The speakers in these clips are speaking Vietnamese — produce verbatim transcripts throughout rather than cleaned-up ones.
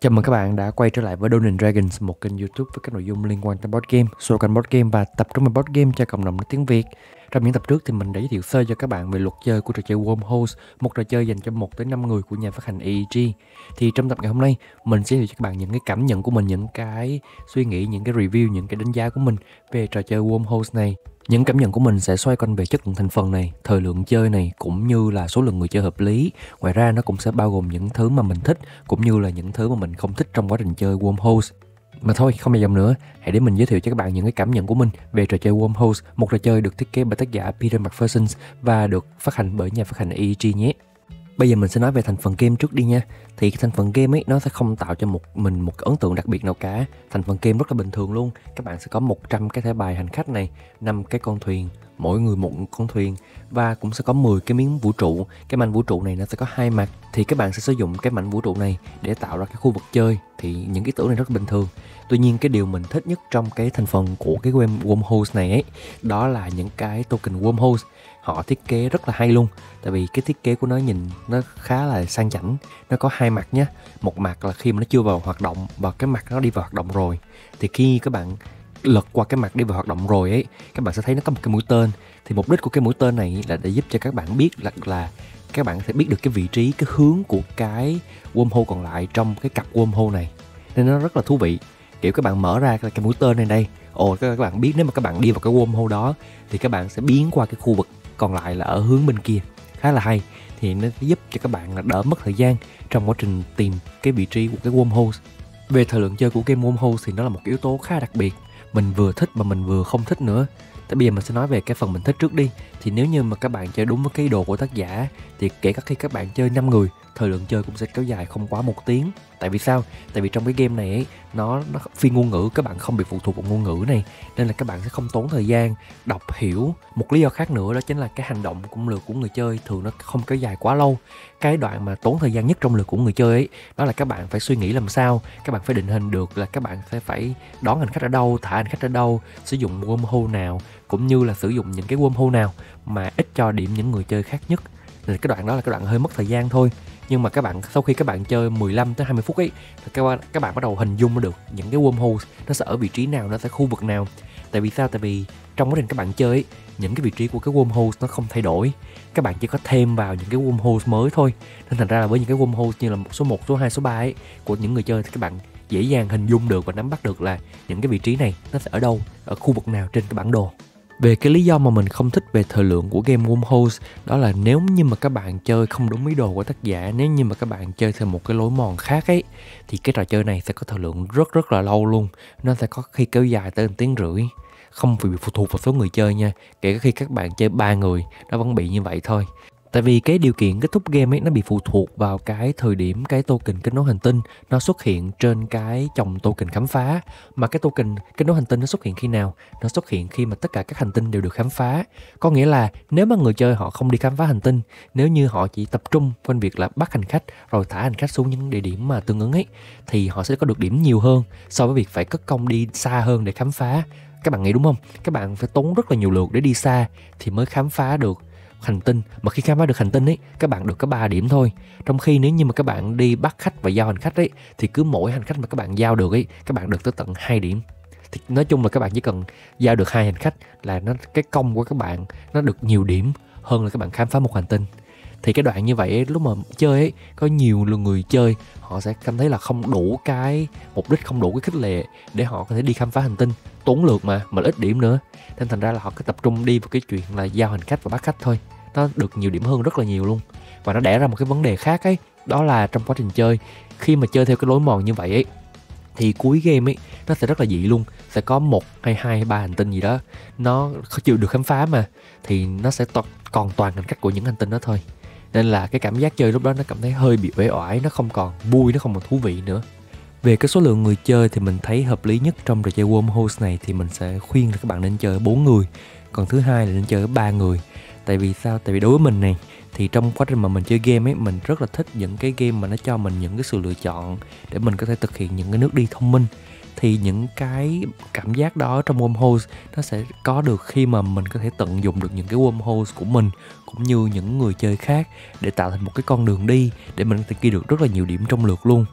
Chào mừng các bạn đã quay trở lại với Dungeons and Dragons, một kênh YouTube với các nội dung liên quan tới board game, slogan board game và tập trung vào board game cho cộng đồng nói tiếng Việt. Trong những tập trước thì mình đã giới thiệu sơ cho các bạn về luật chơi của trò chơi Wormholes, một trò chơi dành cho một tới năm người của nhà phát hành a e giê. Thì trong tập ngày hôm nay, mình sẽ giới thiệu cho các bạn những cái cảm nhận của mình, những cái suy nghĩ, những cái review, những cái đánh giá của mình về trò chơi Wormholes này. Những cảm nhận của mình sẽ xoay quanh về chất lượng thành phần này, thời lượng chơi này, cũng như là số lượng người chơi hợp lý. Ngoài ra nó cũng sẽ bao gồm những thứ mà mình thích, cũng như là những thứ mà mình không thích trong quá trình chơi Wormholes. Mà thôi, không dài dòng nữa, hãy để mình giới thiệu cho các bạn những cái cảm nhận của mình về trò chơi Wormholes, một trò chơi được thiết kế bởi tác giả Peter McPherson và được phát hành bởi nhà phát hành a e giê nhé. Bây giờ mình sẽ nói về thành phần game trước đi nha. Thì cái thành phần game ấy nó sẽ không tạo cho một mình một ấn tượng đặc biệt nào cả. Thành phần game rất là bình thường luôn. Các bạn sẽ có một trăm cái thẻ bài hành khách này, năm cái con thuyền, mỗi người một con thuyền, và cũng sẽ có mười cái miếng vũ trụ. Cái mảnh vũ trụ này nó sẽ có hai mặt, thì các bạn sẽ sử dụng cái mảnh vũ trụ này để tạo ra cái khu vực chơi. Thì những ý tưởng này rất là bình thường. Tuy nhiên cái điều mình thích nhất trong cái thành phần của cái game Wormholes này ấy, đó là những cái token Wormholes. Họ thiết kế rất là hay luôn. Tại vì cái thiết kế của nó nhìn nó khá là sang chảnh. Nó có hai mặt nhé. Một mặt là khi mà nó chưa vào hoạt động, và cái mặt nó đi vào hoạt động rồi. Thì khi các bạn lật qua cái mặt đi vào hoạt động rồi ấy, các bạn sẽ thấy nó có một cái mũi tên. Thì mục đích của cái mũi tên này là để giúp cho các bạn biết là, là các bạn sẽ biết được cái vị trí, cái hướng của cái wormhole còn lại trong cái cặp wormhole này. Nên nó rất là thú vị. Kiểu các bạn mở ra cái mũi tên này đây, ồ các bạn biết nếu mà các bạn đi vào cái wormhole đó thì các bạn sẽ biến qua cái khu vực còn lại là ở hướng bên kia. Khá là hay. Thì nó giúp cho các bạn là đỡ mất thời gian trong quá trình tìm cái vị trí của cái wormholes. Về thời lượng chơi của game Wormholes thì nó là một yếu tố khá đặc biệt. Mình vừa thích mà mình vừa không thích nữa. Tại bây giờ mình sẽ nói về cái phần mình thích trước đi. Thì nếu như mà các bạn chơi đúng với cái đồ của tác giả, thì kể cả khi các bạn chơi năm người, thời lượng chơi cũng sẽ kéo dài không quá một tiếng. Tại vì sao? Tại vì trong cái game này ấy, nó, nó phi ngôn ngữ, các bạn không bị phụ thuộc vào ngôn ngữ này, nên là các bạn sẽ không tốn thời gian đọc hiểu. Một lý do khác nữa đó chính là cái hành động của lượt của người chơi thường nó không kéo dài quá lâu. Cái đoạn mà tốn thời gian nhất trong lượt của người chơi ấy, đó là các bạn phải suy nghĩ làm sao, các bạn phải định hình được là các bạn sẽ phải đón hành khách ở đâu, thả hành khách ở đâu, sử dụng wormhole nào, cũng như là sử dụng những cái wormhole nào mà ít cho điểm những người chơi khác nhất. Thì cái đoạn đó là cái đoạn hơi mất thời gian thôi. Nhưng mà các bạn sau khi các bạn chơi mười lăm tới hai mươi phút ấy, thì các, các bạn bắt đầu hình dung được những cái wormholes nó sẽ ở vị trí nào, nó sẽ khu vực nào. Tại vì sao? Tại vì trong quá trình các bạn chơi ấy, những cái vị trí của cái wormholes nó không thay đổi. Các bạn chỉ có thêm vào những cái wormholes mới thôi. Nên thành ra là với những cái wormholes như là số một, số hai, số ba ấy của những người chơi, thì các bạn dễ dàng hình dung được và nắm bắt được là những cái vị trí này nó sẽ ở đâu, ở khu vực nào trên cái bản đồ. Về cái lý do mà mình không thích về thời lượng của game Wormholes, đó là nếu như mà các bạn chơi không đúng ý đồ của tác giả, nếu như mà các bạn chơi theo một cái lối mòn khác ấy, thì cái trò chơi này sẽ có thời lượng rất rất là lâu luôn. Nó sẽ có khi kéo dài tới một tiếng rưỡi. Không bị phụ thuộc vào số người chơi nha. Kể cả khi các bạn chơi ba người, nó vẫn bị như vậy thôi. Tại vì cái điều kiện kết thúc game ấy nó bị phụ thuộc vào cái thời điểm cái token kết nối hành tinh nó xuất hiện trên cái chồng token khám phá. Mà cái token kết nối hành tinh nó xuất hiện khi nào? Nó xuất hiện khi mà tất cả các hành tinh đều được khám phá. Có nghĩa là nếu mà người chơi họ không đi khám phá hành tinh, nếu như họ chỉ tập trung quanh việc là bắt hành khách rồi thả hành khách xuống những địa điểm mà tương ứng ấy, thì họ sẽ có được điểm nhiều hơn so với việc phải cất công đi xa hơn để khám phá. Các bạn nghĩ đúng không? Các bạn phải tốn rất là nhiều lượt để đi xa thì mới khám phá được hành tinh. Mà khi khám phá được hành tinh ấy, các bạn được có ba điểm thôi. Trong khi nếu như mà các bạn đi bắt khách và giao hành khách ấy, thì cứ mỗi hành khách mà các bạn giao được ấy, các bạn được tới tận hai điểm. Thì nói chung là các bạn chỉ cần giao được hai hành khách là nó cái công của các bạn nó được nhiều điểm hơn là các bạn khám phá một hành tinh. Thì cái đoạn như vậy ấy, lúc mà chơi ấy, có nhiều người chơi họ sẽ cảm thấy là không đủ cái mục đích, không đủ cái khích lệ để họ có thể đi khám phá hành tinh, tốn lượt mà mà ít điểm nữa. Nên thành ra là họ cứ tập trung đi vào cái chuyện là giao hành khách và bắt khách thôi. Nó được nhiều điểm hơn rất là nhiều luôn. Và nó đẻ ra một cái vấn đề khác ấy, đó là trong quá trình chơi, khi mà chơi theo cái lối mòn như vậy ấy, thì cuối game ấy nó sẽ rất là dị luôn. Sẽ có một hay hai hay ba hành tinh gì đó nó chưa được khám phá mà, thì nó sẽ to- còn toàn hành khách của những hành tinh đó thôi. Nên là cái cảm giác chơi lúc đó nó cảm thấy hơi bị uể oải, nó không còn vui, nó không còn thú vị nữa. Về cái số lượng người chơi thì mình thấy hợp lý nhất trong trò chơi Wormholes này thì mình sẽ khuyên là các bạn nên chơi bốn người. Còn thứ hai là nên chơi ba người. Tại vì sao? Tại vì đối với mình này, thì trong quá trình mà mình chơi game ấy, mình rất là thích những cái game mà nó cho mình những cái sự lựa chọn để mình có thể thực hiện những cái nước đi thông minh. Thì những cái cảm giác đó trong Wormholes nó sẽ có được khi mà mình có thể tận dụng được những cái Wormholes của mình cũng như những người chơi khác để tạo thành một cái con đường đi để mình có thể ghi được rất là nhiều điểm trong lượt luôn.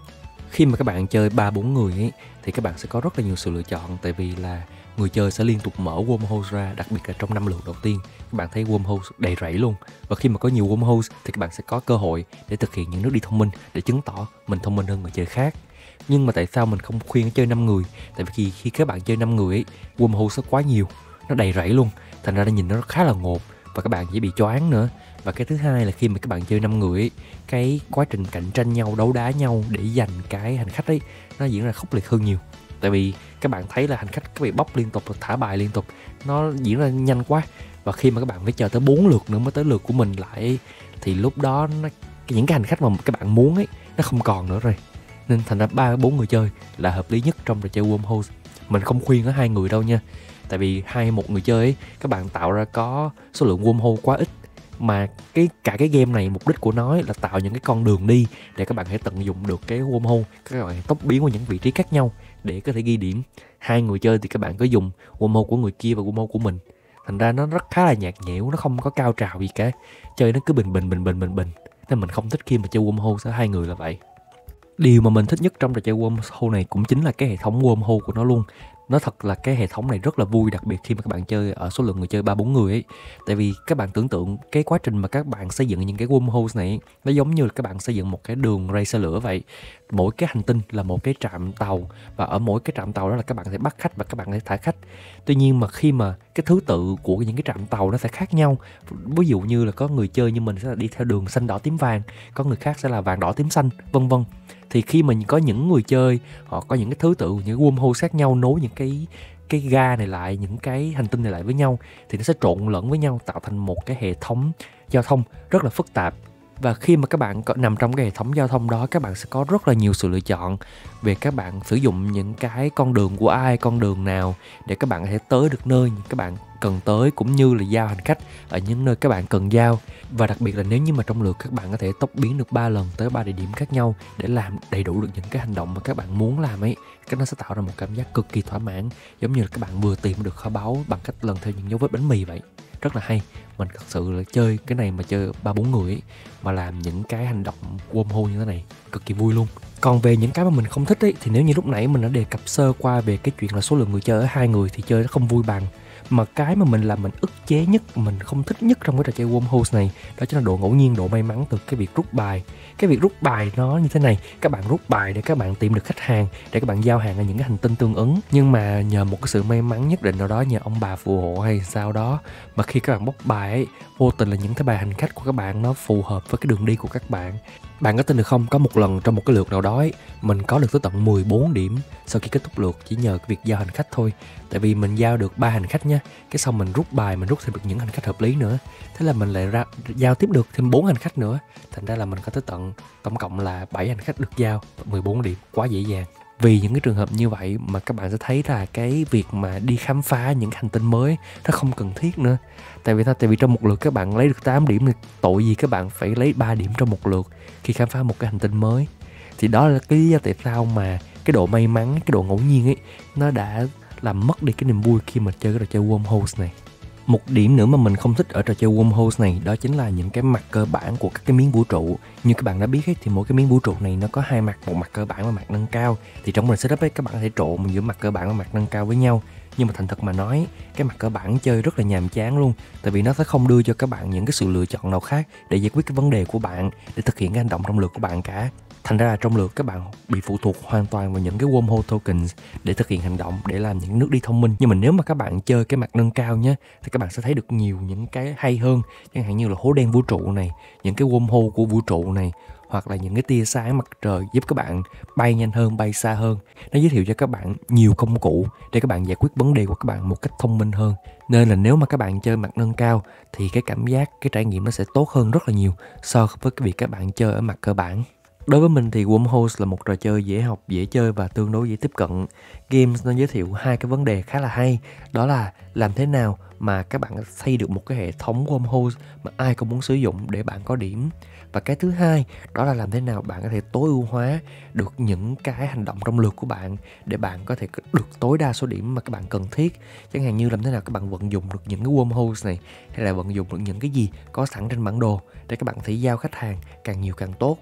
Khi mà các bạn chơi ba bốn người ấy thì các bạn sẽ có rất là nhiều sự lựa chọn, tại vì là người chơi sẽ liên tục mở wormhole ra, đặc biệt là trong năm lượt đầu tiên các bạn thấy wormhole đầy rẫy luôn. Và khi mà có nhiều wormhole thì các bạn sẽ có cơ hội để thực hiện những nước đi thông minh để chứng tỏ mình thông minh hơn người chơi khác. Nhưng mà tại sao mình không khuyên chơi năm người? Tại vì khi, khi các bạn chơi năm người ấy, wormhole sẽ quá nhiều, nó đầy rẫy luôn, thành ra nó nhìn nó khá là ngộp và các bạn dễ bị choáng nữa. Và cái thứ hai là khi mà các bạn chơi năm người ấy, cái quá trình cạnh tranh nhau, đấu đá nhau để giành cái hành khách ấy nó diễn ra khốc liệt hơn nhiều. Tại vì các bạn thấy là hành khách các bị bóc liên tục, thả bài liên tục, nó diễn ra nhanh quá. Và khi mà các bạn phải chờ tới bốn lượt nữa mới tới lượt của mình lại thì lúc đó nó, những cái hành khách mà các bạn muốn ấy nó không còn nữa rồi. Nên thành ra ba bốn người chơi là hợp lý nhất trong trò chơi wormhole. Mình không khuyên ở hai người đâu nha. Tại vì hai một người chơi ấy, các bạn tạo ra có số lượng wormhole quá ít. Mà cái cả cái game này mục đích của nó là tạo những cái con đường đi để các bạn hãy tận dụng được cái wormhole, các bạn tốc biến qua những vị trí khác nhau để có thể ghi điểm. Hai người chơi thì các bạn có dùng wormhole của người kia và wormhole của mình, thành ra nó rất khá là nhạt nhẽo, nó không có cao trào gì cả, chơi nó cứ bình bình bình bình bình bình nên mình không thích khi mà chơi wormhole giữa hai người là vậy. Điều mà mình thích nhất trong trò chơi wormhole này cũng chính là cái hệ thống wormhole của nó luôn. Nó thật là cái hệ thống này rất là vui, đặc biệt khi mà các bạn chơi ở số lượng người chơi ba bốn người ấy. Tại vì các bạn tưởng tượng cái quá trình mà các bạn xây dựng những cái wormholes này nó giống như là các bạn xây dựng một cái đường ray xe lửa vậy. Mỗi cái hành tinh là một cái trạm tàu, và ở mỗi cái trạm tàu đó là các bạn sẽ bắt khách và các bạn sẽ thả khách. Tuy nhiên mà khi mà cái thứ tự của những cái trạm tàu nó sẽ khác nhau. Ví dụ như là có người chơi như mình sẽ là đi theo đường xanh đỏ tím vàng, có người khác sẽ là vàng đỏ tím xanh, vân vân. Thì khi mà có những người chơi họ có những cái thứ tự, những wormhole khác nhau nối những cái cái ga này lại, những cái hành tinh này lại với nhau, thì nó sẽ trộn lẫn với nhau tạo thành một cái hệ thống giao thông rất là phức tạp. Và khi mà các bạn có, nằm trong cái hệ thống giao thông đó, các bạn sẽ có rất là nhiều sự lựa chọn về các bạn sử dụng những cái con đường của ai, con đường nào để các bạn có thể tới được nơi các bạn cần tới, cũng như là giao hành khách ở những nơi các bạn cần giao. Và đặc biệt là nếu như mà trong lượt các bạn có thể tốc biến được ba lần tới ba địa điểm khác nhau để làm đầy đủ được những cái hành động mà các bạn muốn làm ấy, cái nó sẽ tạo ra một cảm giác cực kỳ thỏa mãn, giống như là các bạn vừa tìm được kho báu bằng cách lần theo những dấu vết bánh mì vậy. Rất là hay. Mình thật sự là chơi cái này mà chơi ba bốn người ấy, mà làm những cái hành động wormhole như thế này cực kỳ vui luôn. Còn về những cái mà mình không thích ấy, thì nếu như lúc nãy mình đã đề cập sơ qua về cái chuyện là số lượng người chơi ở hai người thì chơi nó không vui bằng. Mà cái mà mình làm mình ức chế nhất, mình không thích nhất trong cái trò chơi wormholes này, đó chính là độ ngẫu nhiên, độ may mắn từ cái việc rút bài. Cái việc rút bài nó như thế này, các bạn rút bài để các bạn tìm được khách hàng, để các bạn giao hàng ở những cái hành tinh tương ứng. Nhưng mà nhờ một cái sự may mắn nhất định nào đó, nhờ ông bà phù hộ hay sao đó, mà khi các bạn bóc bài ấy, vô tình là những cái bài hành khách của các bạn nó phù hợp với cái đường đi của các bạn. Bạn có tin được không, có một lần trong một cái lượt nào đó ấy, mình có được tới tận mười bốn điểm sau khi kết thúc lượt chỉ nhờ cái việc giao hành khách thôi. Tại vì mình giao được ba hành khách nha, cái xong mình rút bài, mình rút thêm được những hành khách hợp lý nữa. Thế là mình lại ra giao tiếp được thêm bốn hành khách nữa. Thành ra là mình có tới tận tổng cộng là bảy hành khách được giao, mười bốn điểm, quá dễ dàng. Vì những cái trường hợp như vậy mà các bạn sẽ thấy là cái việc mà đi khám phá những hành tinh mới nó không cần thiết nữa. Tại vì sao? Tại vì trong một lượt các bạn lấy được tám điểm thì tội gì các bạn phải lấy ba điểm trong một lượt khi khám phá một cái hành tinh mới. Thì đó là cái lý do tại sao mà cái độ may mắn, cái độ ngẫu nhiên ấy nó đã làm mất đi cái niềm vui khi mà chơi cái trò chơi wormholes này. Một điểm nữa mà mình không thích ở trò chơi wormholes này đó chính là những cái mặt cơ bản của các cái miếng vũ trụ. Như các bạn đã biết ấy, thì mỗi cái miếng vũ trụ này nó có hai mặt, một mặt cơ bản và mặt nâng cao. Thì trong mình setup ấy các bạn có thể trộn giữa mặt cơ bản và mặt nâng cao với nhau. Nhưng mà thành thật mà nói, cái mặt cơ bản chơi rất là nhàm chán luôn. Tại vì nó sẽ không đưa cho các bạn những cái sự lựa chọn nào khác để giải quyết cái vấn đề của bạn, để thực hiện cái hành động trong lượt của bạn cả. Thành ra là trong lượt các bạn bị phụ thuộc hoàn toàn vào những cái wormhole tokens để thực hiện hành động, để làm những nước đi thông minh. Nhưng mà nếu mà các bạn chơi cái mặt nâng cao nhé, thì các bạn sẽ thấy được nhiều những cái hay hơn. Chẳng hạn như là hố đen vũ trụ này, những cái wormhole của vũ trụ này, hoặc là những cái tia sáng mặt trời giúp các bạn bay nhanh hơn, bay xa hơn. Nó giới thiệu cho các bạn nhiều công cụ để các bạn giải quyết vấn đề của các bạn một cách thông minh hơn. Nên là nếu mà các bạn chơi mặt nâng cao thì cái cảm giác, cái trải nghiệm nó sẽ tốt hơn rất là nhiều so với cái việc các bạn chơi ở mặt cơ bản. Đối với mình thì wormholes là một trò chơi dễ học, dễ chơi và tương đối dễ tiếp cận. Games nó giới thiệu hai cái vấn đề khá là hay, đó là làm thế nào mà các bạn xây được một cái hệ thống wormholes mà ai cũng muốn sử dụng để bạn có điểm. Và cái thứ hai đó là làm thế nào bạn có thể tối ưu hóa được những cái hành động trong lượt của bạn để bạn có thể được tối đa số điểm mà các bạn cần thiết. Chẳng hạn như làm thế nào các bạn vận dụng được những cái wormholes này, hay là vận dụng được những cái gì có sẵn trên bản đồ để các bạn có thể giao khách hàng càng nhiều càng tốt.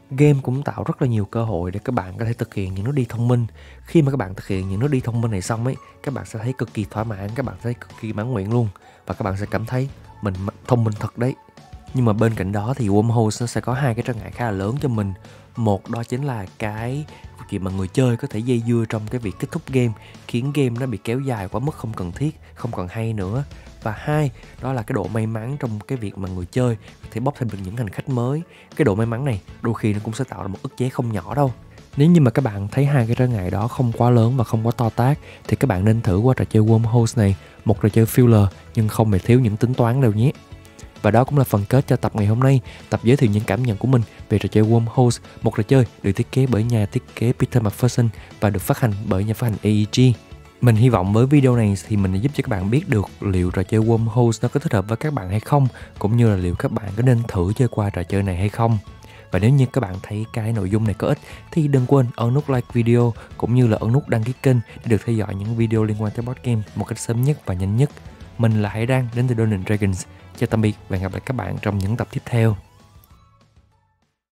Game cũng tạo rất là nhiều cơ hội để các bạn có thể thực hiện những nước đi thông minh. Khi mà các bạn thực hiện những nước đi thông minh này xong ấy, các bạn sẽ thấy cực kỳ thỏa mãn, các bạn sẽ thấy cực kỳ mãn nguyện luôn. Và các bạn sẽ cảm thấy mình thông minh thật đấy. Nhưng mà bên cạnh đó thì Wormholes nó sẽ có hai cái trở ngại khá là lớn cho mình. Một đó chính là cái việc mà người chơi có thể dây dưa trong cái việc kết thúc game, khiến game nó bị kéo dài quá mức không cần thiết, không còn hay nữa. Và hai, đó là cái độ may mắn trong cái việc mà người chơi có thể bóc thêm được những hành khách mới. Cái độ may mắn này đôi khi nó cũng sẽ tạo ra một ức chế không nhỏ đâu. Nếu như mà các bạn thấy hai cái trở ngại đó không quá lớn và không quá to tát thì các bạn nên thử qua trò chơi Wormholes này, một trò chơi filler nhưng không hề thiếu những tính toán đâu nhé. Và đó cũng là phần kết cho tập ngày hôm nay, tập giới thiệu những cảm nhận của mình về trò chơi Wormholes, một trò chơi được thiết kế bởi nhà thiết kế Peter McPherson và được phát hành bởi nhà phát hành a e giê. Mình hy vọng với video này thì mình đã giúp cho các bạn biết được liệu trò chơi Wormholes nó có thích hợp với các bạn hay không, cũng như là liệu các bạn có nên thử chơi qua trò chơi này hay không. Và nếu như các bạn thấy cái nội dung này có ích thì đừng quên ấn nút like video cũng như là ấn nút đăng ký kênh để được theo dõi những video liên quan tới board game một cách sớm nhất và nhanh nhất. Mình là Hải Đăng đến từ Dungeons and Dragons. Chào tạm biệt và hẹn gặp lại các bạn trong những tập tiếp theo.